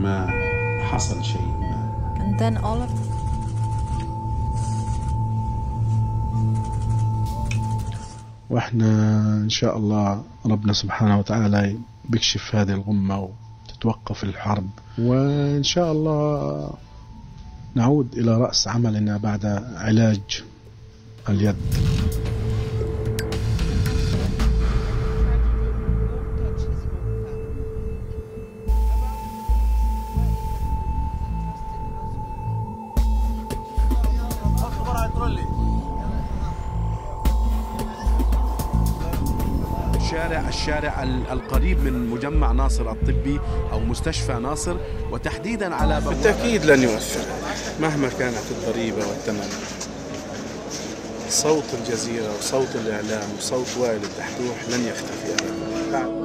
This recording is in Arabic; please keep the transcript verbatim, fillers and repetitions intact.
ما حصل شيء ما. And then all of واحنا ان شاء الله ربنا سبحانه وتعالى بيكشف هذه الغمة وتتوقف الحرب، وان شاء الله نعود الى رأس عملنا بعد علاج اليد. الشارع الشارع القريب من مجمع ناصر الطبي أو مستشفى ناصر، وتحديدا على بالتأكيد لن يؤثر مهما كانت الضريبة والثمن. صوت الجزيرة وصوت الإعلام وصوت وائل الدحدوح لن يختفي أبدا.